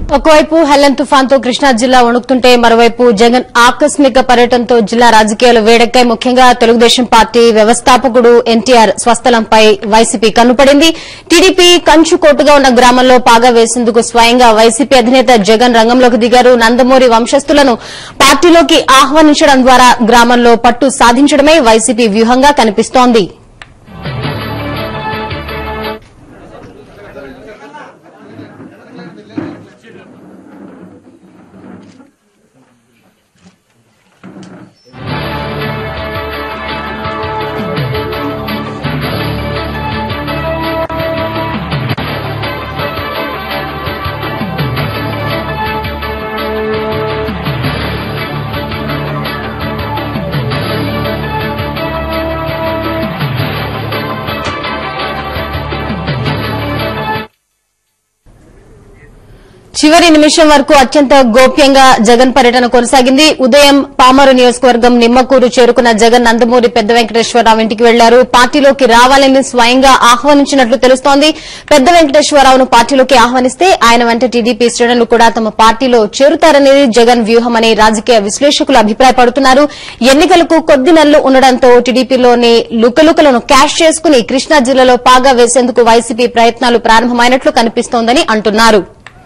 ఒకవైపు హెలెన్ తుఫాన్తో కృష్ణా జిల్లా వణుకుతుంటే మరోవైపు జగన్ ఆకస్మిక పర్యటనతో జిల్లా రాజకీయాలు వేడెక్కాయి. ముఖ్యంగా తెలుగుదేశం పార్టీ వ్యవస్థాపకుడు ఎన్టీఆర్ స్వస్థలంపై వైసీపీ కన్నుపడింది. టీడీపీ కంచుకోటుగా ఉన్న గ్రామంలో పాగా వేసేందుకు స్వయంగా వైసీపీ అధినేత జగన్ రంగంలోకి దిగారు. నందమూరి వంశస్థులను పార్టీలోకి ఆహ్వానించడం ద్వారా గ్రామంలో పట్టు సాధించడమే వైసీపీ వ్యూహంగా కనిపిస్తోంది. చివరి నిమిషం వరకు అత్యంత గోప్యంగా జగన్ పర్యటన కొనసాగింది. ఉదయం పామరు నియోజకవర్గం నిమ్మకూరు చేరుకున్న జగన్ నందమూరి పెద్ద వెంకటేశ్వరరావు ఇంటికి వెళ్లారు. పార్టీలోకి రావాలని స్వయంగా ఆహ్వానించినట్లు తెలుస్తోంది. పెద్ద వెంకటేశ్వరరావును పార్టీలోకి ఆహ్వానిస్తే ఆయన వెంట టీడీపీ శ్రేణులు కూడా తమ పార్టీలో చేరుతారనేది జగన్ వ్యూహమని రాజకీయ విశ్లేషకులు అభిప్రాయపడుతున్నారు. ఎన్నికలకు కొద్ది నెలలు ఉండడంతో టీడీపీలోని లుకలుకలను క్యాష్ చేసుకుని కృష్ణా జిల్లాలో పాగా వేసేందుకు వైసీపీ ప్రయత్నాలు ప్రారంభమైనట్లు కనిపిస్తోందని అంటున్నారు.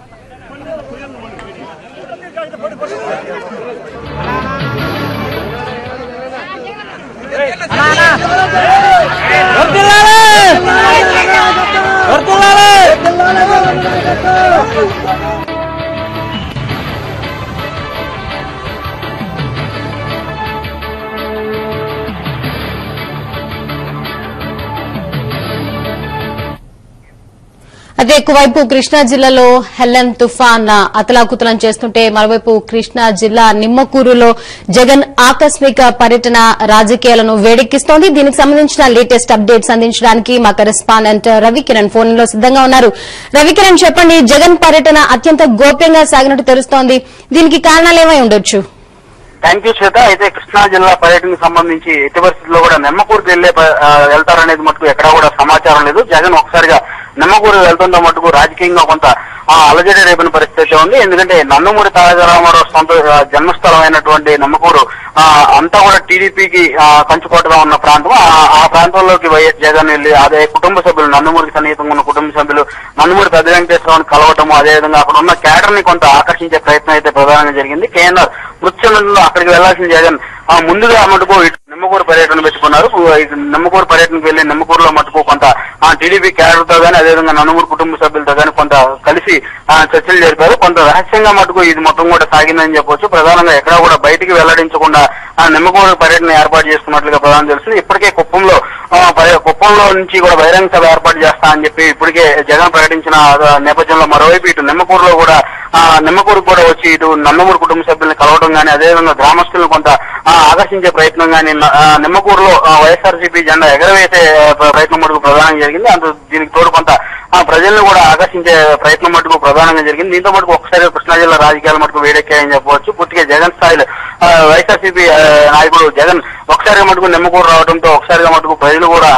అదే ఒకవైపు కృష్ణా జిల్లాలో హెలెన్ తుఫాన్ అతలాకుతలం చేస్తుంటే మరోవైపు కృష్ణా జిల్లా నిమ్మకూరులో జగన్ ఆకస్మిక పర్యటన రాజకీయాలను వేడెక్కిస్తోంది. దీనికి సంబంధించిన లేటెస్ట్ అప్డేట్స్ అందించడానికి మా కరెస్పాండెంట్ రవికిరణ్ ఫోన్ లో సిద్దంగా ఉన్నారు. రవికిరణ్, చెప్పండి, జగన్ పర్యటన అత్యంత గోప్యంగా సాగినట్టు తెలుస్తోంది. దీనికి కారణాలేమై ఉండొచ్చు? Thank you Shweta. అయితే కృష్ణా జిల్లా పర్యటనకు సంబంధించి ఎట్టి పరిస్థితుల్లో కూడా నిమ్మకూరుకు వెళ్తారనేది మటుకు ఎక్కడా కూడా సమాచారం లేదు. జగన్ ఒకసారిగా నిమ్మకూరు వెళ్తుందో మటుకు రాజకీయంగా కొంత అలజడి రేపిన పరిస్థితి ఉంది. ఎందుకంటే నందమూరి తారక రామారావు సొంత జన్మస్థలం అయినటువంటి నిమ్మకూరు అంతా కూడా టీడీపీకి కంచుకోటగా ఉన్న ప్రాంతం. ఆ ప్రాంతంలోకి వైఎస్ జగన్ వెళ్లి అదే కుటుంబ సభ్యులు, నందమూరికి సన్నిహితంగా ఉన్న కుటుంబ సభ్యులు నందమూరి పెద్ద వెంకటేశ్వరరావుని కలవటము, అదేవిధంగా అక్కడ ఉన్న క్యాడర్ ని కొంత ఆకర్షించే ప్రయత్నం అయితే ప్రధానంగా జరిగింది. కేఎన్ఆర్ మృత్యులో అక్కడికి వెళ్లాల్సిన జగన్ ముందుగా మటుకు నిమ్మకూరు పర్యటన పెట్టుకున్నారు. నిమ్మకూరు పర్యటనకు వెళ్లి నిమ్మకూరులో మటుకు కొంత టీడీపీ క్యాడర్ తో గానీ అదేవిధంగా నందమూరి కుటుంబ సభ్యులతో గానీ కొంత కలిసి చర్చలు జరిపారు. కొంత రహస్యంగా మటుకు ఇది మొత్తం కూడా సాగిందని చెప్పొచ్చు. ప్రధానంగా ఎక్కడా కూడా బయటికి వెల్లడించకుండా నిమ్మకూరు పర్యటన ఏర్పాటు చేసుకున్నట్లుగా ప్రధానం తెలుస్తుంది. ఇప్పటికే కుప్పంలో నుంచి కూడా బహిరంగ సభ ఏర్పాటు చేస్తా అని చెప్పి ఇప్పటికే జగన్ ప్రకటించిన నేపథ్యంలో మరోవైపు ఇటు నిమ్మకూరులో కూడా నిమ్మకూరుకు కూడా వచ్చి ఇటు నందమూరి కుటుంబ సభ్యులను కలవడం గానీ అదేవిధంగా గ్రామస్తులను కొంత ఆకర్షించే ప్రయత్నం గానీ నిమ్మకూరులో వైఎస్ఆర్సీపీ జెండా ఎగరవేసే ప్రయత్నం మటుకు ప్రధానంగా జరిగింది. దీనికి తోడు కొంత ప్రజలను కూడా ఆకర్షించే ప్రయత్నం మటుకు ప్రధానంగా జరిగింది. దీంతో మటుకు ఒకసారి కృష్ణా జిల్లా రాజకీయాలు మటుకు వేడెక్కాయని చెప్పవచ్చు. పూర్తిగా జగన్ స్థాయిలో వైఎస్ఆర్సీపీ నాయకుడు జగన్ ఒకసారిగా మటుకు నిమ్మకూరు రావడంతో ఒకసారిగా మటుకు ప్రజలు కూడా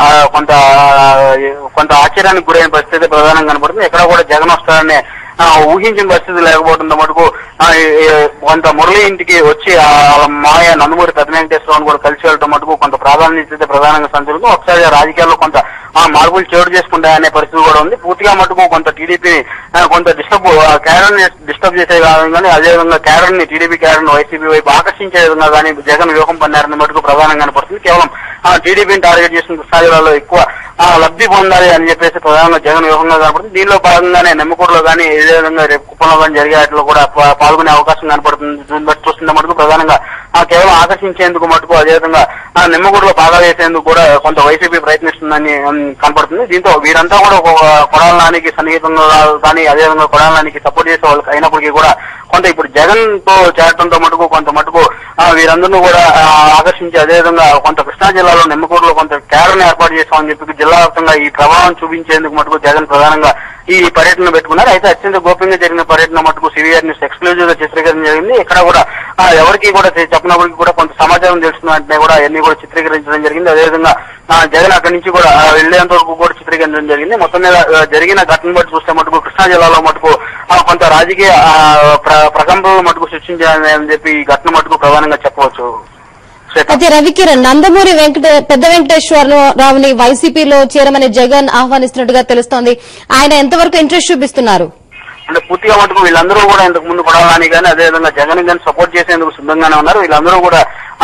కొంత ఆశ్చర్యానికి గురైన పరిస్థితి ప్రధానంగా కనపడుతుంది. ఎక్కడ కూడా జగన్ వస్తారనే ఊహించిన పరిస్థితి లేకపోవడంతో మటుకు కొంత మురళి ఇంటికి వచ్చి మాయ నందమూరి పెద్ద వెంకటేశ్వరరావును కూడా కలిసి వెళ్ళడం మటుకు కొంత ప్రాధాన్యత ప్రధానంగా సంచలనం. ఒకసారి రాజకీయాల్లో కొంత మార్పులు చోటు చేసుకుంటాయనే పరిస్థితి కూడా ఉంది. పూర్తిగా మటుకు కొంత టీడీపీ కొంత క్యాడర్ ని డిస్టర్బ్ చేసే కానీ అదేవిధంగా క్యాడర్ ని టీడీపీ క్యాడర్ ని వైసీపీ వైపు ఆకర్షించే విధంగా కానీ జగన్ వ్యూహం పన్నారని మటుకు ప్రధానంగా కనపడుతుంది. కేవలం టీడీపీని టార్గెట్ చేసిన కృష్ణా జిల్లాలో ఎక్కువ లబ్ధి పొందాలి అని చెప్పేసి ప్రధానంగా జగన్ వ్యూహంగా కనపడుతుంది. దీనిలో భాగంగానే నిమ్మకూరులో కానీ ఇదే విధంగా రేపు కుప్పంలో కానీ జరిగే వాటిలో కూడా పాల్గొనే అవకాశం కనపడుతుంది. దీన్ని బట్టి చూస్తుంటే మటుకు ప్రధానంగా కేవలం ఆకర్షించేందుకు మటుకు అదేవిధంగా నిమ్మకూరులో బాగా వేసేందుకు కూడా కొంత వైసీపీ ప్రయత్నిస్తుందని కనపడుతుంది. దీంతో వీరంతా కూడా కొడాల నానికి సన్నిహితంగా కానీ అదేవిధంగా కొడాల నానికి సపోర్ట్ చేసే వాళ్ళకి అయినప్పటికీ కూడా కొంత ఇప్పుడు జగన్ తో చేరటంతో మటుకు కొంత మటుకు వీరందరినీ కూడా ఆకర్షించి అదేవిధంగా కొంత కృష్ణా జిల్లాలో నిమ్మకూరులో కొంత క్యాడర్ ని ఏర్పాటు చేస్తామని చెప్పి జిల్లా వ్యాప్తంగా ఈ ప్రభావం చూపించేందుకు మటుకు జగన్ ప్రధానంగా ఈ పర్యటన పెట్టుకున్నారు. అయితే అత్యంత గోప్యంగా జరిగిన పర్యటన మటుకు సివిఆర్ న్యూస్ ఎక్స్క్లూజివ్ గా చిత్రీకరణ జరిగింది. ఇక్కడ కూడా ఎవరికి కూడా చెప్పినప్పటికీ కూడా కొంత సమాచారం తెలుస్తున్నట్టే కూడా అన్ని కూడా చిత్రీకరించడం జరిగింది. అదేవిధంగా జగన్ అక్కడి నుంచి కూడా వెళ్లేంత వరకు కూడా చిత్రీకరించడం జరిగింది. మొత్తం మీద జరిగిన ఘటన బట్టి చూస్తే మటుకు కృష్ణా జిల్లాలో మటుకు కొంత రాజకీయ ప్రకంపనలు మటుకు సృష్టించాలని చెప్పి ఈ ఘటన మటుకు ప్రధానంగా చెప్పవచ్చు. అయితే రవికిరణ్, నందమూరి పెద్ద వెంకటేశ్వరరావుని వైసీపీలో చేరమని జగన్ ఆహ్వానిస్తున్నట్టుగా తెలుస్తోంది. ఆయన ఎంతవరకు ఇంట్రెస్ట్ చూపిస్తున్నారు? అంటే పూర్తిగా మటుకు వీళ్ళందరూ కూడా ఇంతకు ముందు కొడాలని కానీ అదేవిధంగా జగన్ గాని సపోర్ట్ చేసేందుకు సిద్ధంగానే ఉన్నారు. వీళ్ళందరూ కూడా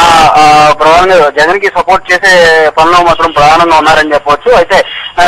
ప్రధానంగా జగన్ కి సపోర్ట్ చేసే పనిలో మాత్రం ప్రధానంగా ఉన్నారని చెప్పవచ్చు. అయితే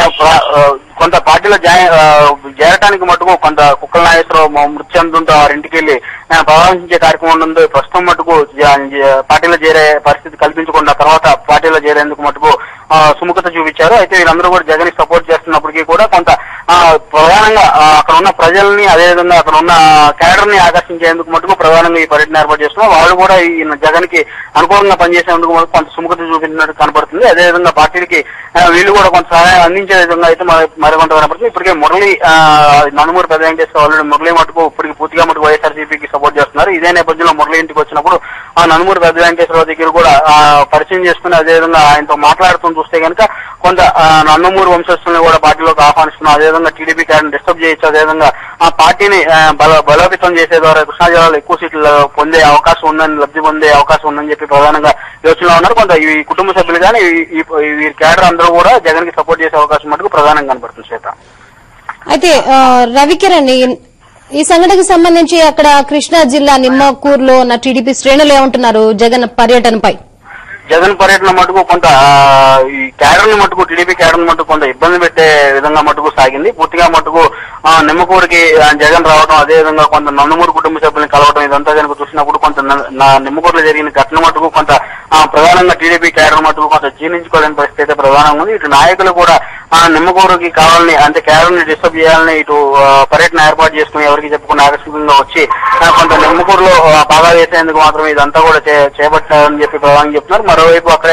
కొంత పార్టీలో చేరటానికి మటుకు కొంత కుక్కల నాగేశ్వరరావు మృతి చెందుతుంటే వారింటికి వెళ్లి పరామర్శించే కార్యక్రమం ఉంది. ప్రస్తుతం మటుకు పార్టీలో చేరే పరిస్థితి కల్పించకుండా తర్వాత పార్టీలో చేరేందుకు మటుకు సుముఖత చూపించారు. అయితే వీళ్ళందరూ కూడా జగన్ కి సపోర్ట్ చేస్తున్నప్పటికీ కూడా కొంత ప్రధానంగా అక్కడ ఉన్న ప్రజల్ని అదేవిధంగా అక్కడ ఉన్న క్యాడర్ ని ఆకర్షించేందుకు మటుకు ప్రధానంగా ఈ పర్యటన ఏర్పాటు చేస్తున్నారు. వాళ్ళు కూడా ఈ జగన్ కి అనుకూలంగా పనిచేసేందుకు కొంత సుముఖత చూపించినట్టు కనపడుతుంది. అదేవిధంగా పార్టీలకి వీళ్ళు కూడా కొంత సహాయం అందించే విధంగా అయితే మరికొంత కనపడుతుంది. ఇప్పటికే మురళి నందమూరి పెద్ద వెంకటేశ్వర ఆల్రెడీ మురళి మటుకు ఇప్పటికి పూర్తిగా మటుకు వైఎస్ఆర్సీపీకి సపోర్ట్ చేస్తున్నారు. ఇదే నేపథ్యంలో మురళి ఇంటికి వచ్చినప్పుడు నందమూరి పెద్ద వెంకటేశ్వరరావు దగ్గర కూడా పరిచయం చేసుకుని అదేవిధంగా ఆయనతో మాట్లాడుతూ చూస్తే కనుక కొంత నందమూరి వంశస్థుల్ని కూడా పార్టీలోకి ఆహ్వానిస్తున్నాం. అదేవిధంగా టీడీపీ క్యాడర్ని డిస్టర్బ్ చేయొచ్చు. అదేవిధంగా ఆ పార్టీని బలోపేతం చేసే ద్వారా కృష్ణా జిల్లాలో ఎక్కువ సీట్లు పొందే అవకాశం ఉందని లబ్ధి పొందే అవకాశం ఉందని చెప్పి ప్రధానంగా యోచనలో ఉన్నారు. కొంత ఈ కుటుంబ సభ్యులు కానీ వీరి క్యాడర్ అందరూ కూడా జగన్ కి సపోర్ట్ చేసే అవకాశం మటుకు ప్రధానంగా కనబడుతుంది. శ్వేత, అయితే రవికిరణ్, ఈ సంఘటనకు సంబంధించి అక్కడ కృష్ణా జిల్లా నిమ్మకూరులో ఉన్న టీడీపీ శ్రేణులు ఏమంటున్నారు జగన్ పర్యటనపై? జగన్ పర్యటన మటుకు కొంత ఈ క్యాడర్ ని మటుకు టీడీపీ క్యాడర్ మటుకు కొంత ఇబ్బంది పెట్టే విధంగా మటుకు సాగింది. పూర్తిగా మటుకు నిమ్మకూరుకి జగన్ రావడం అదేవిధంగా కొంత నందమూరి కుటుంబ సభ్యులను కలవడం ఇదంతా కనుక చూసినప్పుడు కొంత నిమ్మకూరులో జరిగిన ఘటన మటుకు కొంత ప్రధానంగా టీడీపీ క్యాడర్ మటుకు కొంత జీర్ణించుకోలేని పరిస్థితి అయితే ప్రధానంగా ఉంది. ఇటు నాయకులు కూడా నిమ్మకూరుకి కావాలని అంటే క్యాడర్ ని డిస్టర్బ్ చేయాలని ఇటు పర్యటన ఏర్పాటు చేసుకుని ఎవరికి చెప్పుకుని ఆకస్మికంగా వచ్చి కొంత నిమ్మకూరులో బాగా వేసేందుకు మాత్రం ఇదంతా కూడా చేపట్టారని చెప్పి ప్రధానంగా చెప్తున్నారు. మరోవైపు అక్కడే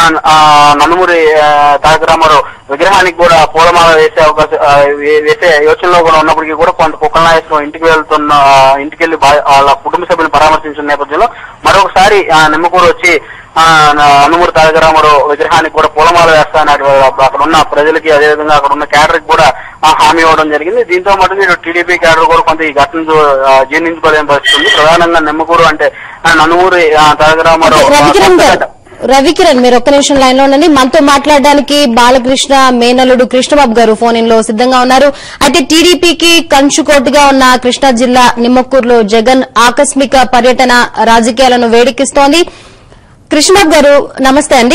నందమూరి తారక రామారావు విగ్రహానికి కూడా పూలమాల వేసే యోచనలో కూడా ఉన్నప్పటికీ కూడా కొంత కుక్కల నాగేశ్వరరావు ఇంటికి వెళ్లి వాళ్ళ కుటుంబ సభ్యులను పరామర్శించిన నేపథ్యంలో మరొకసారి నిమ్మకూరు వచ్చి నందమూరి తారక రామారావు విగ్రహానికి కూడా పూలమాల వేస్తానని అక్కడ ఉన్న ప్రజలకి అదేవిధంగా అక్కడ ఉన్న క్యాడర్ కి కూడా హామీ ఇవ్వడం జరిగింది. దీంతో మటుకు టీడీపీ క్యాడర్ కూడా కొంత ఈ ఘటనతో జీర్ణించుకోలేని పరిస్థితి ఉంది. ప్రధానంగా నిమ్మకూరు అంటే నందమూరి తారక రామారావు. రవికిరణ్, మీరు ఒక్క నిమిషం లైన్ లో ఉండండి. మనతో మాట్లాడడానికి బాలకృష్ణ మేనల్లుడు కృష్ణబాబు గారు ఫోన్ ఇన్ లో సిద్ధంగా ఉన్నారు. అయితే టీడీపీకి కంచుకోటుగా ఉన్న కృష్ణా జిల్లా నిమ్మకూరులో జగన్ ఆకస్మిక పర్యటన రాజకీయాలను వేడెక్కిస్తోంది. కృష్ణబాబు గారు నమస్తే అండి.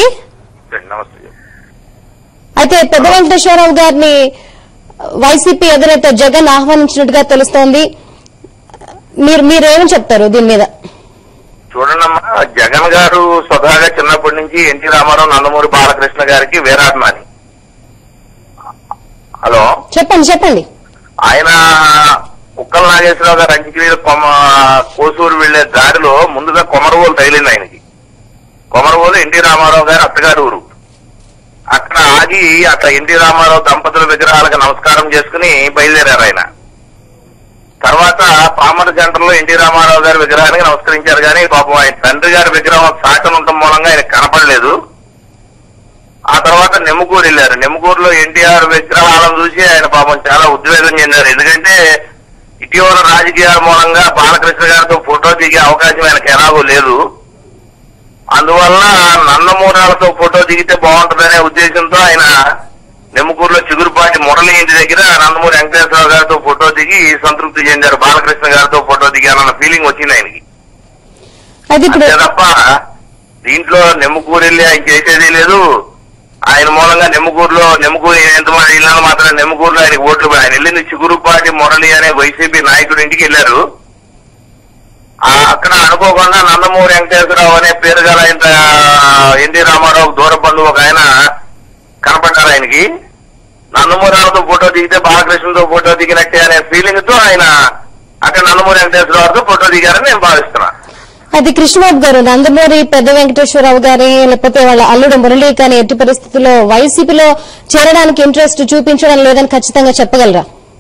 అయితే పెద్ద వెంకటేశ్వరరావు గారిని వైసీపీ అధినేత జగన్ ఆహ్వానించినట్టుగా తెలుస్తోంది. మీరేమని చెప్తారు దీని మీద? చూడండమ్మా, జగన్ గారు స్వతహాగా చిన్నప్పటి నుంచి ఎన్టీ రామారావు నందమూరి బాలకృష్ణ గారికి వీరాభిమాని. హలో, చెప్పండి. ఆయన కుక్కల నాగేశ్వరరావు గారు అంజగిరి కోసూరు వెళ్లే దారిలో ముందుగా కొమరవోలు తగిలింది ఆయనకి. కొమరవోలు ఎన్టీ రామారావు గారు అత్తగారి ఊరు. అక్కడ ఆగి అట్లా ఎన్టీ రామారావు దంపతుల విగ్రహాలకు నమస్కారం చేసుకుని బయలుదేరారు ఆయన. తర్వాత పామర సెంటర్లో ఎన్టీ రామారావు గారి విగ్రహానికి నమస్కరించారు కానీ పాపం ఆయన తండ్రి గారి విగ్రహం సాటం ఉండటం మూలంగా ఆయన కనపడలేదు. ఆ తర్వాత నెమ్మకూరు వెళ్లారు. నెమ్మకూరులో ఎన్టీఆర్ విగ్రహాలను చూసి ఆయన పాపం చాలా ఉద్వేగం చెందారు. ఎందుకంటే ఇటీవల రాజకీయాల మూలంగా బాలకృష్ణ గారితో ఫోటో దిగే అవకాశం ఆయనకు ఎలాగో లేదు. అందువల్ల నందమూరాలతో ఫోటో దిగితే బాగుంటుందనే ఉద్దేశంతో ఆయన నెమ్మకూరులో చిగురుపాటి మురళి ఇంటి దగ్గర నందమూరి వెంకటేశ్వరరావు గారితో ఫోటో దిగి సంతృప్తి చెందారు. బాలకృష్ణ గారితో ఫోటో దిగానన్న ఫీలింగ్ వచ్చింది ఆయనకి. అంతే తప్ప దీంట్లో నెమ్మకూరు వెళ్ళి ఆయన చేసేది లేదు. ఆయన మూలంగా నెమ్మకూరు ఎంతమంది ఇళ్ళని మాత్రం నెమ్మకూరులో ఆయనకి ఓట్లు ఆయన వెళ్ళింది చిగురుపాటి మురళి అనే వైసీపీ నాయకుడి ఇంటికి వెళ్లారు. అక్కడ అనుకోకుండా నందమూరి వెంకటేశ్వరరావు అనే పేరు గల ఎన్టీ రామారావు దూర బంధువు ఒక ఆయన కనపడ్డారు ఆయనకి. నందమూరాలతో ఫోటో దిగితే బాలకృష్ణతో ఫోటో దిగినట్టే అనే ఫీలింగ్ తో ఆయన అక్కడ నందమూరి వెంకటేశ్వరరావుతో ఫోటో దిగారని నేను భావిస్తున్నా. అయితే కృష్ణబాబు గారు, నందమూరి పెద్ద వెంకటేశ్వరరావు గారి లేకపోతే వాళ్ళ అల్లుడు మురళి కానీ ఎట్టి పరిస్థితుల్లో వైసీపీలో చేరడానికి ఇంట్రెస్ట్ చూపించడం లేదని ఖచ్చితంగా చెప్పగలరా?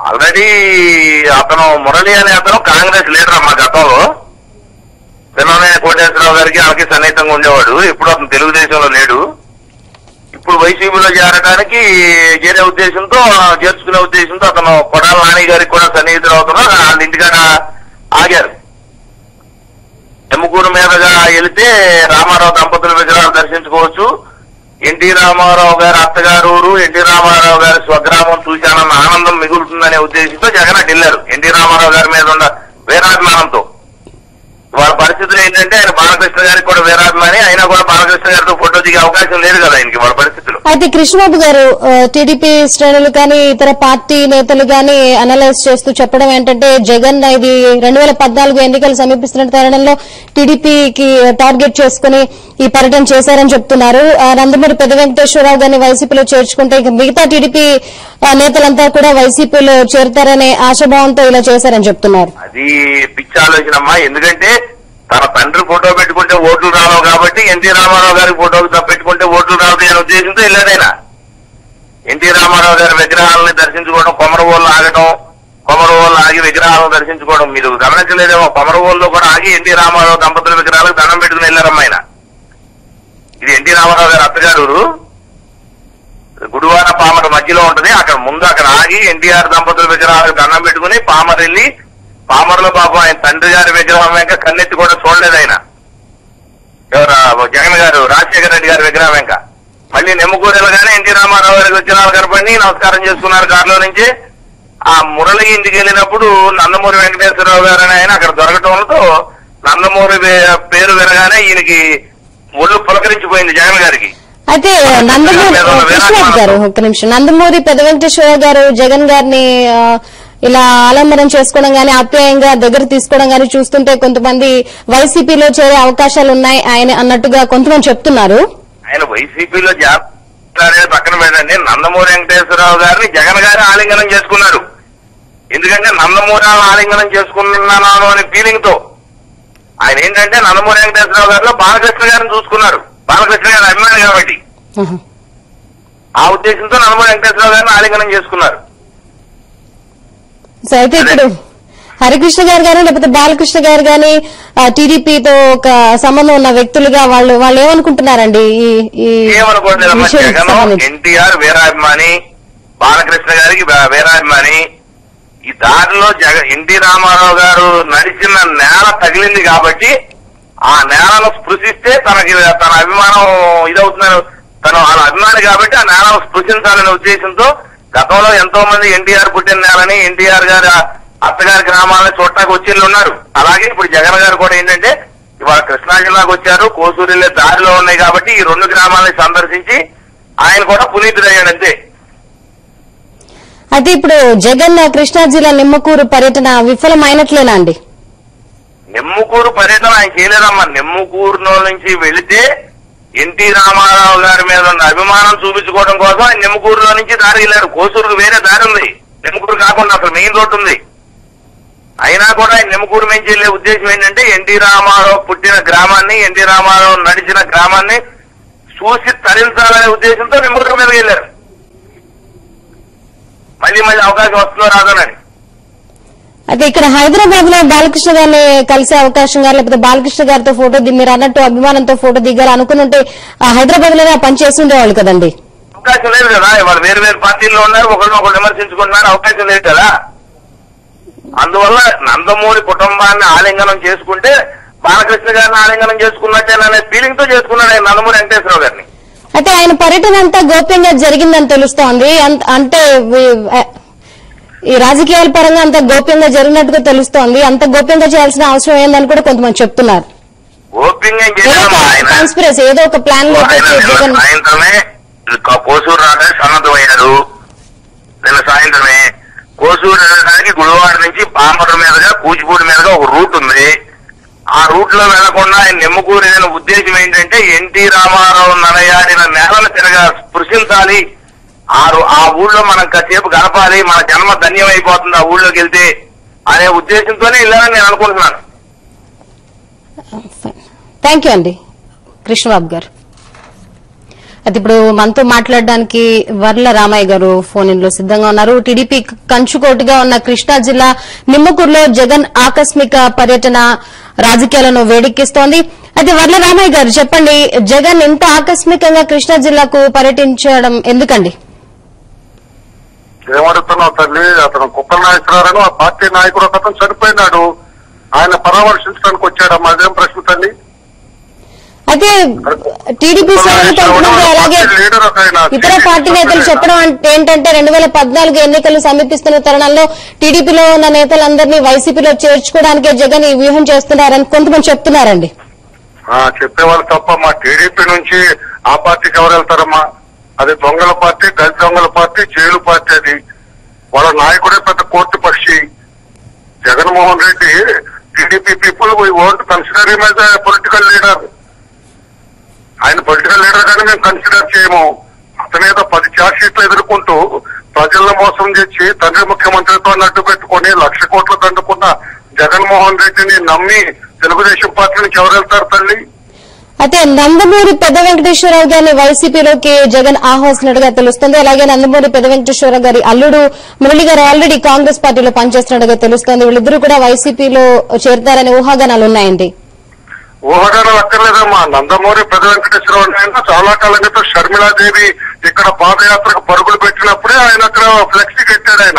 ఆల్రెడీ అతను మురళి అనే అతను కాంగ్రెస్ లీడర్ అమ్మా గతంలో. పిల్లనే కోటేశ్వరరావు గారికి వాళ్ళకి సన్నిహితంగా ఉండేవాడు. ఇప్పుడు అతను తెలుగుదేశంలో లేడు. ఇప్పుడు వైసీపీలో చేరే ఉద్దేశంతో చేర్చుకునే ఉద్దేశంతో అతను కొడాల నాని గారికి కూడా సన్నిహితులు అవుతున్నారు. వాళ్ళ ఇంటికాడ ఆగారు. ఎమ్ముకూరు మీదుగా వెళితే రామారావు దంపతుల విగ్రహాలు దర్శించుకోవచ్చు. ఎన్టీ రామారావు గారి అత్తగారు ఊరు, ఎన్టీ రామారావు గారి స్వగ్రామం చూశానన్న ఆనందం మిగులుతుందనే ఉద్దేశంతో జగన్ వెళ్ళారు. ఎన్టీ రామారావు గారి మీద ఉన్న వీరాభిమానంతో. వాళ్ళ పరిస్థితులు ఏంటంటే ఆయన బాలకృష్ణ గారికి కూడా వీరాభిమాని, అయినా కూడా బాలకృష్ణ గారితో ఫోటో దిగే అవకాశం లేదు కదా ఆయనకి వాళ్ళ పరిస్థితులు. అయితే కృష్ణబాబు గారు టీడీపీ శ్రేణులు కానీ ఇతర పార్టీ నేతలు కానీ అనలైజ్ చేస్తూ చెప్పడం ఏంటంటే జగన్ ఇది 2014 ఎన్నికలు సమీపిస్తున్న తరుణంలో టీడీపీకి టార్గెట్ చేసుకుని ఈ పర్యటన చేశారని చెప్తున్నారు. నందమూరి పెద్ద వెంకటేశ్వరరావు గారిని వైసీపీలో చేర్చుకుంటే ఇక మిగతా టీడీపీ నేతలంతా కూడా వైసీపీలో చేరుతారనే ఆశాభావంతో ఇలా చేశారని చెప్తున్నారు. అది పిచ్చి ఆలోచనమ్మా. ఎందుకంటే తన తండ్రి ఫోటో పెట్టుకుంటే ఓట్లు రావు కాబట్టి ఎన్టీ రామారావు గారి ఫోటో పెట్టుకుంటే ఓట్లు రావు అనే ఉద్దేశంతో వెళ్ళాడైనా. ఎన్టీ రామారావు గారి విగ్రహాలను దర్శించుకోవడం, కొమరవోళ్ళు ఆగటం, కొమరవోళ్ళు ఆగి విగ్రహాలను దర్శించుకోవడం మీరు గమనించలేదేమో. కొమరవోళ్ళు కూడా ఆగి ఎన్టీ రామారావు దంపతుల విగ్రహాలకు దండం పెట్టుకుని వెళ్ళారమ్మా ఆయన. ఇది ఎన్టీ రామారావు గారి అత్తగారు గుడివాడ పామర మధ్యలో ఉంటది. అక్కడ ముందు అక్కడ ఆగి ఎన్టీఆర్ దంపతుల విగ్రహాలకు దండం పెట్టుకుని పామర్ వెళ్ళి, పామర్లో పాపం ఆయన తండ్రి గారి విగ్రహం వెంక కన్నెత్తి కూడా చూడలేదు ఆయన. జగన్ గారు రాజశేఖర రెడ్డి గారి విగ్రహం వెంక మళ్ళీ నెమ్మకూరు వెళ్ళగానే ఎన్టీ రామారావు గారికి విగ్రహాలు కనపడి నమస్కారం చేసుకున్నారు కారులో నుంచి. ఆ మురళి ఇంటికి వెళ్ళినప్పుడు నందమూరి వెంకటేశ్వరరావు గారు అని ఆయన అక్కడ దొరకటంతో నందమూరి పేరు వినగానే ఈయనకి ఒళ్ళు పులకరించిపోయింది జగన్ గారికి. అయితే నందమూరి పెద్ద వెంకటేశ్వరరావు గారు జగన్ గారిని ఇలా ఆలంబనం చేసుకోవడం గానీ ఆప్యాయంగా దగ్గర తీసుకోవడం గానీ చూస్తుంటే కొంతమంది వైసీపీలో చేరే అవకాశాలు ఉన్నాయి ఆయన అన్నట్టుగా కొంతమంది చెప్తున్నారు. ఆయన వైసీపీలో పక్కన పెట్టండి, నందమూరి వెంకటేశ్వరరావు గారిని జగన్ గారి ఆలింగనం చేసుకున్నారు. ఎందుకంటే నందమూరి ఆలింగనం చేసుకున్నాను అనే ఫీలింగ్ తో ఆయన ఏంటంటే నందమూరి వెంకటేశ్వరరావు గారిలో బాలకృష్ణ గారిని చూసుకున్నారు. బాలకృష్ణ గారి అభిమాని కాబట్టి ఆ ఉద్దేశంతో నందమూరి వెంకటేశ్వరరావు గారిని ఆలింగనం చేసుకున్నారు. అయితే ఇప్పుడు హరికృష్ణ గారు గానీ లేకపోతే బాలకృష్ణ గారు గానీ టీడీపీతో ఒక సంబంధం ఉన్న వ్యక్తులుగా వాళ్ళు ఏమనుకుంటున్నారండి? ఏమనుకోవట్లేదమ్మా. జగన్ ఎన్టీఆర్ వీరాభిమాని, బాలకృష్ణ గారికి వీరాభిమాని. ఈ దారిలో ఎన్టీ రామారావు గారు నడిచిన నేల తగిలింది కాబట్టి ఆ నేలను స్పృశిస్తే తన అభిమానం ఇదవుతుందని తను వాళ్ళ అభిమాని కాబట్టి ఆ నేలను స్పృశించాలనే ఉద్దేశంతో గతంలో ఎంతో మంది ఎన్టీఆర్ పుట్టిన నేలని, ఎన్టీఆర్ గారి అత్తగారి గ్రామాలని చూడటానికి వచ్చి ఉన్నారు. అలాగే ఇప్పుడు జగన్ గారు కూడా ఏంటంటే ఇవాళ కృష్ణా జిల్లాకు వచ్చారు. కోసూరు వెళ్లే దారిలో ఉన్నాయి కాబట్టి ఈ 2 గ్రామాలని సందర్శించి ఆయన కూడా పునీతుడయ్యాడు అంతే. అయితే ఇప్పుడు జగన్ కృష్ణా జిల్లా నిమ్మకూరు పర్యటన విఫలమైనట్లేనా అండి? నిమ్మకూరు పర్యటన ఆయన చేయలేదమ్మా. నిమ్మకూరులో నుంచి వెళితే ఎన్టీ రామారావు గారి మీద ఉన్న అభిమానం చూపించుకోవడం కోసం ఆయన నిమ్మకూరులో నుంచి దారి వెళ్ళారు. కోసూరుకు వేరే దారి ఉంది, నిమ్మకూరు కాకుండా అసలు మెయిన్ రోడ్డు ఉంది. అయినా కూడా ఆయన నిమ్మకూరు నుంచి వెళ్లే ఉద్దేశం ఏంటంటే ఎన్టీ రామారావు పుట్టిన గ్రామాన్ని, ఎన్టీ రామారావు నడిచిన గ్రామాన్ని చూసి తరించాలనే ఉద్దేశంతో నిమ్మకూరు మీద వెళ్ళారు. మళ్ళీ అవకాశం వస్తుందో రాదోనని. అయితే ఇక్కడ హైదరాబాద్ లో బాలకృష్ణ గారిని కలిసే అవకాశం గారు లేకపోతే బాలకృష్ణ గారితో ఫోటో మీరు అన్నట్టు అభిమానంతో ఫోటో దిగాలి అనుకుంటే హైదరాబాద్ లోనే పని చేసి ఉండేవాళ్ళు కదండి. అవకాశం లేదు కదా. వాళ్ళు వేరు వేరు పార్టీల్లో ఉన్నారు, ఒకరు విమర్శించుకుంటున్నారు, అవకాశం లేదు కదా. అందువల్ల నందమూరి కుటుంబాన్ని ఆలింగనం చేసుకుంటే బాలకృష్ణ గారిని ఆలింగనం చేసుకున్నట్టేననే ఫీలింగ్ తో చేసుకున్నాడు ఆయన నందమూరి వెంకటేశ్వరరావు గారిని. అయితే ఆయన పర్యటన అంతా గోప్యంగా జరిగిందని తెలుస్తోంది. అంటే ఈ రాజకీయాల పరంగా అంత గోప్యంగా జరిగినట్టుగా తెలుస్తోంది. అంత గోప్యంగా చేయాల్సిన అవసరం ఏందని కూడా కొంతమంది చెప్తున్నారు. కాన్స్పిరసీ ఏదో ఒక ప్లాన్ లో సాయంత్రమే కోసూరు రావడానికి సన్నద్ధమయ్యారు. నిన్న సాయంత్రమే కోసూరు వెళ్ళడానికి గుడివాడ నుంచి పామర మీదుగా కూచిపూడి మీదుగా ఒక రూట్ ఉంది. ఆ రూట్ లో వెళ్లకుండా ఆయన నిమ్మకూరు ఉద్దేశం ఏంటంటే ఎన్టీ రామారావు నడయాడిన నేలను స్పృశించాలి, ఆ ఊళ్ళో మనం కాసేపు గడపాలి, మన జన్మ ధన్యమైపోతుంది ఆ ఊళ్ళోకి వెళ్తే అనే ఉద్దేశంతోనే వెళ్ళాలని నేను అనుకుంటున్నాను. థ్యాంక్ యూ అండి కృష్ణబాబు గారు. అయితే ఇప్పుడు మనతో మాట్లాడడానికి వర్ల రామయ్య గారు ఫోన్ ఇన్ లో సిద్ధంగా ఉన్నారు. టీడీపీ కంచుకోటగా ఉన్న కృష్ణా జిల్లా నిమ్మకూరులో జగన్ ఆకస్మిక పర్యటన రాజకీయాలను వేడెక్కిస్తోంది. అయితే వర్ల రామయ్య గారు చెప్పండి, జగన్ ఇంత ఆకస్మికంగా కృష్ణా జిల్లాకు పర్యటించడం ఎందుకండి? ఏమడుతున్నావు తల్లి, అతను కుక్కల నాయకురారని ఆ పార్టీ నాయకుడు ఒక అతను చనిపోయినాడు, ఆయన పరామర్శించడానికి వచ్చాడమ్మా, అదేం ప్రశ్న తల్లి? అయితే టీడీపీ అలాగే ఇతర పార్టీ నేతలు చెప్పడం ఏంటంటే 2014 ఎన్నికలు సమీపిస్తున్న తరుణంలో టీడీపీలో ఉన్న నేతలందరినీ వైసీపీలో చేర్చుకోవడానికే జగన్ ఈ వ్యూహం చేస్తున్నారని కొంతమంది చెప్తున్నారండి. చెప్పేవాళ్ళు తప్ప మా టీడీపీ నుంచి ఆ పార్టీకి ఎవరు వెళ్తారమ్మా? అది దొంగల పార్టీ, గది దొంగల పార్టీ, జైలు పార్టీ. అది వాళ్ళ నాయకుడే పెద్ద కోర్టు పక్షి. Jaganmohan Reddy TDP people we want consider him as a political leader. ఆయన పొలిటికల్ లీడర్ గానీ మేము కన్సిడర్ చేయము. అతనేదో 10 ఛార్జ్ షీట్లు ఎదుర్కొంటూ ప్రజలను మోసం చేసి తండ్రి ముఖ్యమంత్రితో అడ్డు పెట్టుకుని 1,00,000 కోట్లు దండుకున్న జగన్మోహన్ రెడ్డిని నమ్మి తెలుగుదేశం పార్టీ నుంచి ఎవరు వెళ్తారు తల్లి? అయితే నందమూరి పెద్ద వెంకటేశ్వరరావు గారిని వైసీపీలోకి జగన్ ఆహ్వానిస్తున్నట్టుగా తెలుస్తోంది. అలాగే నందమూరి పెద్ద వెంకటేశ్వరరావు గారి అల్లుడు మురళి గారు ఆల్రెడీ కాంగ్రెస్ పార్టీలో పనిచేస్తున్నట్టుగా తెలుస్తోంది. వీళ్ళిద్దరూ కూడా వైసీపీలో చేరతారనే ఊహాగానాలు ఉన్నాయండి. ఊహాగానాలు అక్కర్లేదమ్మా. నందమూరి పెద్ద వెంకటేశ్వరరావు చాలా కాలం క్రితం షర్మిలాదేవి ఇక్కడ పాదయాత్రకు పరుగులు పెట్టినప్పుడే ఆయన అక్కడ ఫ్లెక్సీ కట్టాడు. ఆయన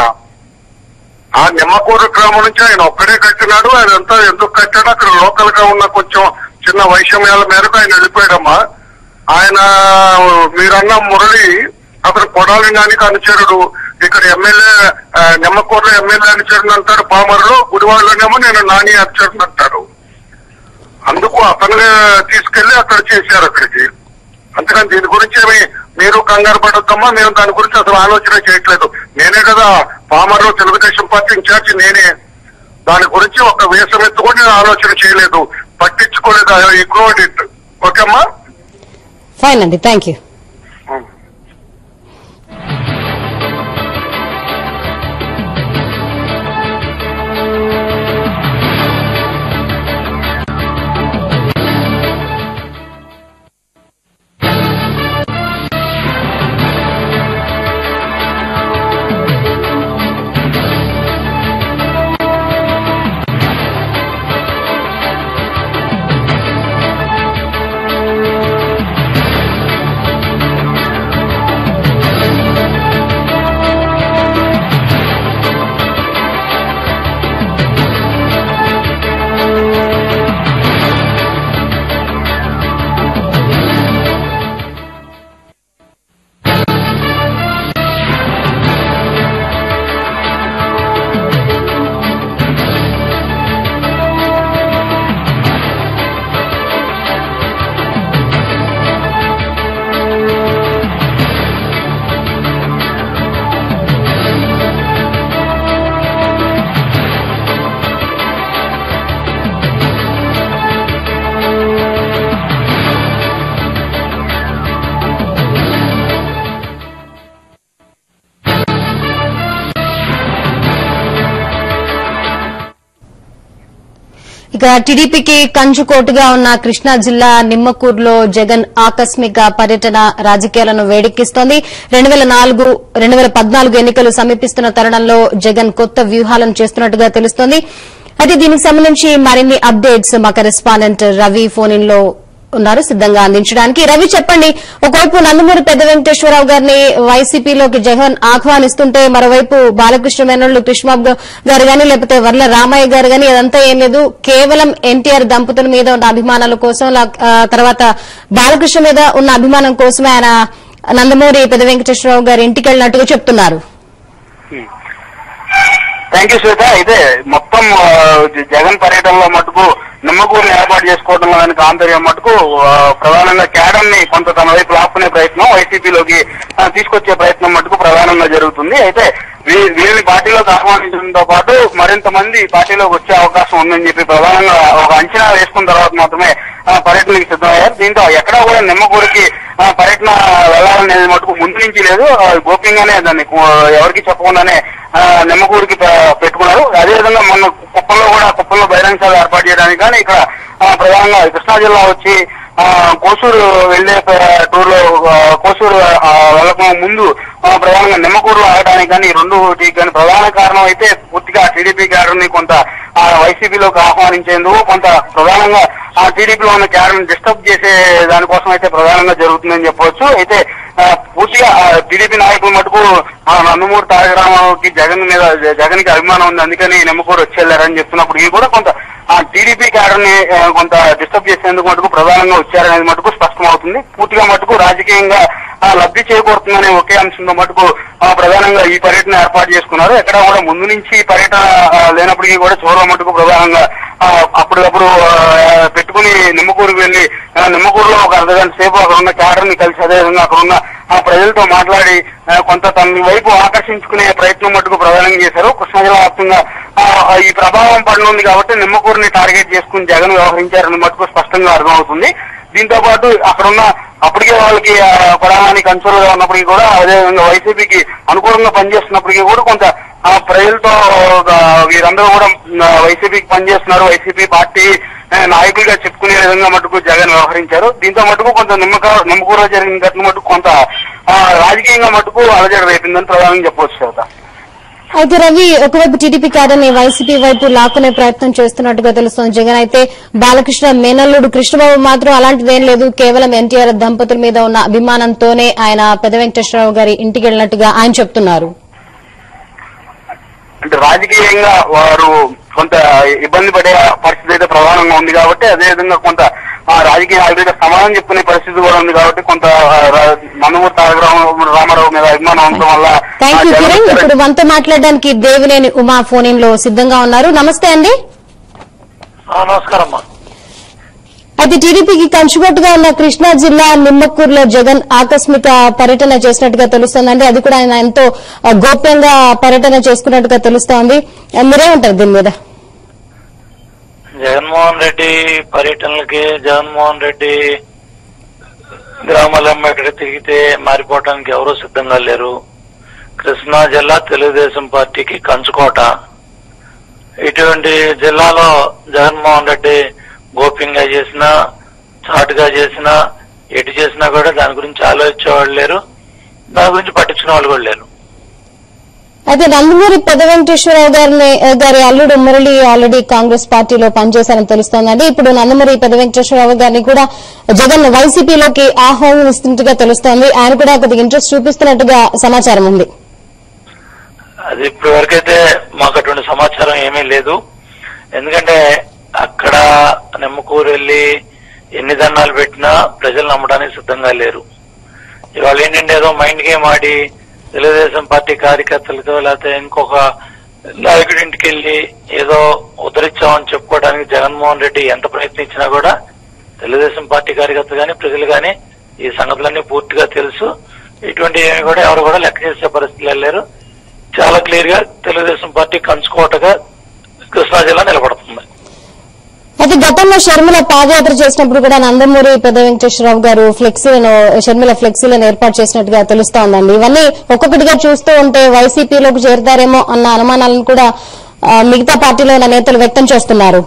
ఆ నిమ్మకూరు గ్రామం నుంచి ఆయన ఒక్కడే కట్టినాడు. ఆయన అంతా ఎందుకు కట్టాడు, అక్కడ లోకల్ గా ఉన్న కొంచెం చిన్న వైషమ్యాల మేరకు ఆయన వెళ్ళిపోయాడమ్మా. ఆయన మీరన్న మురళి అతను కొడాలి నానికి అనుచరుడు. ఇక్కడ ఎమ్మెల్యే నిమ్మకూరులో ఎమ్మెల్యే అనుచరుడు అంటాడు, పామరులో గుడివాడలోనేమో నేను నాని అనుచరుడు అంటాడు. అందుకు అతను తీసుకెళ్లి అక్కడ చేశారు అక్కడికి. అందుకని దీని గురించి మీరు కంగారు పడొద్దమ్మా, మేము దాని గురించి అసలు ఆలోచన చేయట్లేదు. నేనే కదా పామరులో తెలుగుదేశం పార్టీ ఇన్ఛార్జి, నేనే. దాని గురించి ఒక వేషం ఎత్తుకొని నేను ఆలోచన చేయలేదు, పట్టించుకోలేదు. Ignored it. ఓకే అమ్మా, ఫైన్ అండి, థ్యాంక్ యూ. ఇక టీడీపీకి కంచుకోటుగా ఉన్న కృష్ణా జిల్లా నిమ్మకూరులో జగన్ ఆకస్మిక పర్యటన రాజకీయాలను వేడెక్కిస్తోంది. 2014 ఎన్నికలు సమీపిస్తున్న తరుణంలో జగన్ కొత్త వ్యూహాలను చేస్తున్నట్టుగా తెలుస్తోంది. అయితే దీనికి సంబంధించి మరిన్ని అప్డేట్స్ మా కరెస్పాండెంట్ రవి ఫోన్ ఇన్ లో ఉన్నారు సిద్ధంగా అందించడానికి. రవి, చెప్పండి, ఒకవైపు నందమూరి పెద్ద వెంకటేశ్వరరావు గారిని వైసీపీలోకి జగన్ ఆహ్వానిస్తుంటే మరోవైపు బాలకృష్ణ మేనోళ్లు కృష్ణబాబు గారు గాని లేకపోతే వర్ల రామయ్య గారు గాని అదంతా ఏం లేదు, కేవలం ఎన్టీఆర్ దంపతుల మీద ఉన్న అభిమానాల కోసం, తర్వాత బాలకృష్ణ మీద ఉన్న అభిమానం కోసమే ఆయన నందమూరి పెద్ద వెంకటేశ్వరరావు గారి ఇంటికి వెళ్ళినట్టుగా చెప్తున్నారు. Thank you Shweta. అయితే మొత్తం జగన్ పర్యటనలో మటుకు నిమ్మకూరుని ఏర్పాటు చేసుకోవడంలో దానికి ఆంతర్యం మటుకు ప్రధానంగా క్యాడర్ ని కొంత తన వైపు లాక్కునే ప్రయత్నం, వైసీపీలోకి తీసుకొచ్చే ప్రయత్నం మటుకు ప్రధానంగా జరుగుతుంది. అయితే వీరిని పార్టీలోకి ఆహ్వానించడంతో పాటు మరింత మంది పార్టీలోకి వచ్చే అవకాశం ఉందని చెప్పి ప్రధానంగా ఒక అంచనా వేసుకున్న తర్వాత మాత్రమే పర్యటనకి సిద్ధమయ్యారు. దీంతో ఎక్కడా కూడా నిమ్మకూరికి పర్యటన వెళ్లాలనేది మటుకు ముందు నుంచి లేదు, గోప్యంగానే దాన్ని ఎవరికి చెప్పకుండానే నిమ్మకూరికి పెట్టుకున్నారు. అదేవిధంగా మొన్న కుప్పంలో బహిరంగ సభ ఏర్పాటు చేయడానికి కానీ ఇక్కడ ప్రధానంగా కృష్ణా జిల్లా వచ్చి కోసూరు వెళ్లే టూర్ లో కోసూరు వెళ్ళక ముందు ప్రధానంగా నిమ్మకూరులో ఆగడానికి కానీ రెండుకి కానీ ప్రధాన కారణం అయితే పూర్తిగా టీడీపీ క్యాడర్ ని కొంత వైసీపీలోకి ఆహ్వానించేందుకు కొంత ప్రధానంగా టీడీపీలో ఉన్న క్యాడర్ ని డిస్టర్బ్ చేసే దానికోసం అయితే ప్రధానంగా జరుగుతుందని చెప్పవచ్చు. అయితే పూర్తిగా టీడీపీ నాయకులు మటుకు నందమూరి తారక రామారావుకి జగన్ కి అభిమానం ఉంది, అందుకని నిమ్మకూరు వచ్చి వెళ్లారని చెప్తున్నప్పుడు కూడా కొంత టీడీపీ క్యాడర్ ని కొంత డిస్టర్బ్ చేసేందుకు మటుకు ప్రధానంగా వచ్చారనేది మటుకు స్పష్టమవుతుంది. పూర్తిగా మటుకు రాజకీయంగా లబ్ధి చేకూరుతుందనే ఒకే అంశంలో మటుకు ప్రధానంగా ఈ పర్యటన ఏర్పాటు చేసుకున్నారు. ఎక్కడ కూడా ముందు నుంచి పర్యటన లేనప్పటికీ కూడా చివరి మటుకు ప్రధానంగా అప్పటికప్పుడు పెట్టుకుని నిమ్మకూరుకు వెళ్లి నిమ్మకూరులో ఒక అర్ధగంట సేపు అక్కడ ఉన్న క్యాడర్ ని కలిసి అదేవిధంగా అక్కడ ఉన్న ప్రజలతో మాట్లాడి కొంత తన వైపు ఆకర్షించుకునే ప్రయత్నం మటుకు ప్రధానంగా చేశారు. కృష్ణా జిల్లా వ్యాప్తంగా ఈ ప్రభావం పడనుంది కాబట్టి నిమ్మకూరుని టార్గెట్ చేసుకుని జగన్ వ్యవహరించారని మటుకు స్పష్టంగా అర్థమవుతుంది. దీంతో పాటు అక్కడున్న అప్పటికే వాళ్ళకి కొడాలని కన్సోల్గా ఉన్నప్పటికీ కూడా అదేవిధంగా వైసీపీకి అనుకూలంగా పనిచేస్తున్నప్పటికీ కూడా కొంత ప్రజలతో వీరందరూ కూడా వైసీపీకి పనిచేస్తున్నారు, వైసీపీ పార్టీ నాయకులుగా చెప్పుకునే విధంగా మటుకు జగన్ వ్యవహరించారు. దీంతో మటుకు కొంత నిమ్మకూరులో జరిగిన ఘటన మటుకు కొంత రాజకీయంగా మటుకు అలజడి రేపిందని ప్రధానంగా చెప్పవచ్చు. కదా అయితే రవి, ఒకవైపు టీడీపీ క్యాడర్ని వైసీపీ వైపు లాక్కునే ప్రయత్నం చేస్తున్నట్టుగా తెలుస్తోంది జగన్. అయితే బాలకృష్ణ మేనల్లుడు కృష్ణబాబు మాత్రం అలాంటిదేం లేదు, కేవలం ఎన్టీఆర్ దంపతుల మీద ఉన్న అభిమానంతోనే ఆయన పెద్ద వెంకటేశ్వరరావు గారి ఇంటికి వెళ్లినట్టుగా ఆయన చెప్తున్నారు. అంటే రాజకీయంగా వారు కొంత ఇబ్బంది పడే పరిస్థితి అయితే ప్రధానంగా ఉంది కాబట్టి అదేవిధంగా కొంత రాజకీయ నాయకుడిగా సమాధానం చెప్పుకునే పరిస్థితి కూడా ఉంది కాబట్టి కొంత నందమూరి తారక రామారావు మీద అభిమానం ఉండడం వల్ల. Thank you Kiran. ఇప్పుడు మనతో మాట్లాడడానికి దేవినేని ఉమా ఫోన్ ఇన్ లో సిద్ధంగా ఉన్నారు. నమస్తే అండి. నమస్కారం. అయితే టీడీపీకి కంచుగట్టుగా ఉన్న కృష్ణా జిల్లా నిమ్మకూరులో జగన్ ఆకస్మిక పర్యటన చేసినట్టుగా తెలుస్తోందండి. అది కూడా ఆయన ఎంతో గోప్యంగా పర్యటన చేసుకున్నట్టుగా తెలుస్తోంది. మీరేమంటారు దీని మీద? జగన్మోహన్ రెడ్డి పర్యటనలకి జగన్మోహన్ రెడ్డి గ్రామాలమ్మ ఎక్కడ తిరిగితే మారిపోవడానికి ఎవరూ సిద్ధంగా లేరు. కృష్ణా జిల్లా తెలుగుదేశం పార్టీకి కంచుకోట. ఇటువంటి జిల్లాలో జగన్మోహన్ రెడ్డి గోప్యంగా చేసినా చాటుగా చేసినా ఎటు చేసినా కూడా దాని గురించి ఆలోచించేవాళ్ళు లేరు, దాని గురించి పట్టించుకునే వాళ్ళు కూడా లేరు. అయితే నందమూరి పెద్ద వెంకటేశ్వరరావు గారి అల్లుడు మురళి ఆల్రెడీ కాంగ్రెస్ పార్టీలో పనిచేశారని తెలుస్తోందండి. ఇప్పుడు నందమూరి పెద్ద వెంకటేశ్వరరావు గారిని కూడా జగన్ వైసీపీలోకి ఆహ్వానిస్తున్నట్టుగా తెలుస్తోంది. ఆయన కూడా కొద్దిగా ఇంట్రెస్ట్ చూపిస్తున్నట్టుగా సమాచారం ఉంది. అది ఇప్పటి వరకైతే మాకు అటువంటి సమాచారం ఏమీ లేదు. ఎందుకంటే అక్కడ నిమ్మకూరు వెళ్లి ఎన్ని దండాలు పెట్టినా ప్రజలు నమ్మడానికి సిద్ధంగా లేరు. ఇవాళ ఏంటంటే ఏదో మైండ్ గేమ్ ఆడి తెలుగుదేశం పార్టీ కార్యకర్తలతో లేకపోతే ఇంకొక నాయకుడి ఇంటికి వెళ్లి ఏదో ఉద్ధరించామని చెప్పుకోవడానికి జగన్మోహన్ రెడ్డి ఎంత ప్రయత్నించినా కూడా తెలుగుదేశం పార్టీ కార్యకర్తలు గాని ప్రజలు గాని ఈ సంగతులన్నీ పూర్తిగా తెలుసు. ఇటువంటి కూడా ఎవరు కూడా లెక్క చేసే పరిస్థితులు వెళ్ళారు. చాలా క్లియర్ గా తెలుగుదేశం పార్టీ కంచుకోటగా కృష్ణా జిల్లా నిలబడుతుంది. అయితే గతంలో షర్మిల పాదయాత్ర చేసినప్పుడు కూడా నందమూరి పెద్ద వెంకటేశ్వరరావు గారు షర్మిల ఫ్లెక్సీలను ఏర్పాటు చేసినట్టుగా తెలుస్తోందండి. ఇవన్నీ ఒక్కొక్కటిగా చూస్తూ ఉంటే వైసీపీలోకి చేరుతారేమో అన్న అనుమానాలను కూడా మిగతా పార్టీలో ఉన్న నేతలు వ్యక్తం చేస్తున్నారు.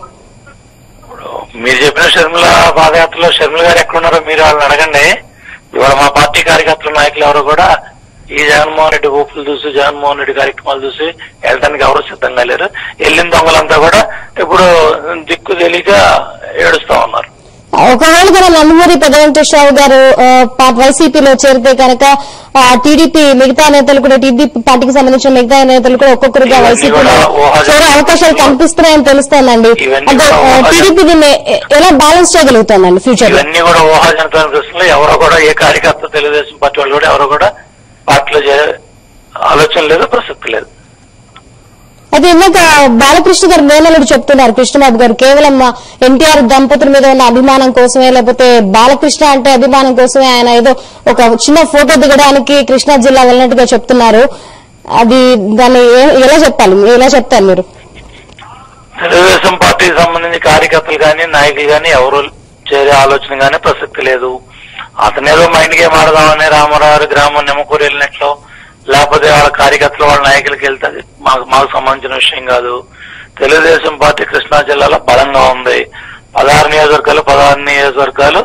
మీరు చెప్పిన షర్మిల పాదయాత్రలో షర్మిల గారు ఎక్కడున్నారో మీరు వాళ్ళని అడగండి. ఇవాళ మా పార్టీ కార్యకర్తల నాయకులు ఎవరు కూడా ఈ జగన్మోహన్ రెడ్డి ఊపులు చూసి జగన్మోహన్ రెడ్డి కార్యక్రమాలు చూసి వెళ్ళడానికి ఎవరు సిద్ధంగా లేరు. వెళ్ళిన దొంగలంతా కూడా ఇప్పుడు దిక్కు తెలియక ఏడుస్తా ఉన్నారు. ఒకవేళ కూడా నందమూరి పెద్ద వెంకటేశ్వరరావు గారు వైసీపీలో చేరితే కనుక టీడీపీ మిగతా నేతలు కూడా టీడీపీ పార్టీకి సంబంధించిన మిగతా నేతలు కూడా ఒక్కొక్కరుగా వైసీపీలో చేరే అవకాశాలు కనిపిస్తున్నాయని తెలుస్తోందండి. అంటే టీడీపీ దీన్ని ఎలా బ్యాలెన్స్ చేయగలుగుతుందండి ఫ్యూచర్? ఇవన్నీ కూడా ఊహాజనితమైన ప్రశ్నలు. ఎవరో కూడా ఏ కార్యకర్త తెలుగుదేశం పార్టీ వాళ్ళు కూడా ఎవరో కూడా పార్టీలో ఆలోచన లేదు, ప్రసక్తి లేదు. అయితే ఇందాక బాలకృష్ణ గారు మేనల్లుడు చెప్తున్నారు కృష్ణబాబు గారు కేవలం ఎన్టీఆర్ దంపతుల మీద ఉన్న అభిమానం కోసమే లేకపోతే బాలకృష్ణ అంటే అభిమానం కోసమే ఆయన ఏదో ఒక చిన్న ఫోటో దిగడానికి కృష్ణా జిల్లా వెళ్ళినట్టుగా చెప్తున్నారు. అది దాన్ని ఎలా చెప్తారు మీరు? తెలుగుదేశం పార్టీకి సంబంధించి కార్యకర్తలు గాని నాయకులు గాని ఎవరు చేరే ఆలోచన గానీ ప్రసక్తి లేదు. అతనేదో మైండ్ గేమ్ ఆడదామని రామారావు గ్రామం నిమ్మకూరు వెళ్ళినట్లు లేకపోతే వాళ్ళ కార్యకర్తలు వాళ్ళ నాయకులకి వెళ్తుంది మాకు సంబంధించిన విషయం కాదు. తెలుగుదేశం పార్టీ కృష్ణా జిల్లాలో బలంగా ఉంది. 16 నియోజకవర్గాలు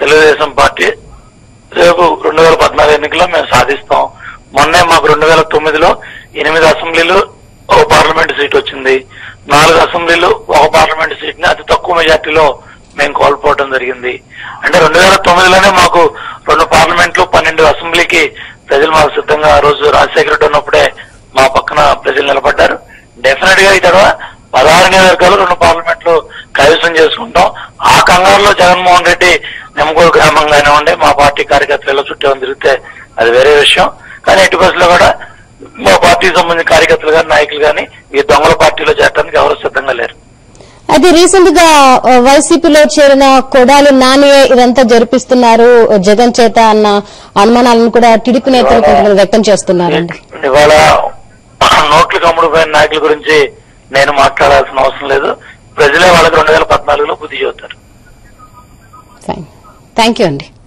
తెలుగుదేశం పార్టీ రేపు 2014 ఎన్నికల్లో మేము సాధిస్తాం. మొన్నే మాకు 2009లో 8 అసెంబ్లీలు ఒక పార్లమెంట్ సీట్ వచ్చింది. 4 అసెంబ్లీలు ఒక పార్లమెంట్ సీట్ ని అతి తక్కువ మెజార్టీలో మేము కోల్పోవడం జరిగింది. అంటే 2009లోనే మాకు 2 పార్లమెంట్లు 12 అసెంబ్లీకి ప్రజలు మాకు సిద్ధంగా ఆ రోజు రాజశేఖర రెడ్డి ఉన్నప్పుడే మా పక్కన ప్రజలు నిలబడ్డారు. డెఫినెట్ గా ఈ తర్వాత 16 నియోజకవర్గాలు 2 పార్లమెంట్లు కైవసం చేసుకుంటాం. ఆ కంగారులో జగన్మోహన్ రెడ్డి నెమ్మకూరు గ్రామం కానివ్వండి మా పార్టీ కార్యకర్తలు చుట్టూ తిరిగితే అది వేరే విషయం. కానీ ఎట్టి బస్సులో కూడా మా పార్టీకి సంబంధించిన కార్యకర్తలు గాని నాయకులు గాని ఈ దొంగల పార్టీలో చేరడానికి ఎవరు సిద్ధంగా లేరు. అయితే రీసెంట్ గా వైసీపీలో చేరిన కొడాలి నాని ఇదంతా జరిపిస్తున్నారు జగన్ చేత అన్న అనుమానాలను కూడా టీడీపీ నేతలు కొంతమంది వ్యక్తం చేస్తున్నారండి. ఇవాళ నోట్లకు అమ్ముడుపోయిన నాయకుల గురించి నేను మాట్లాడాల్సిన అవసరం లేదు. ప్రజలే వాళ్ళకి 2014లో బుద్ధి చెబుతారు. థ్యాంక్ యూ అండి.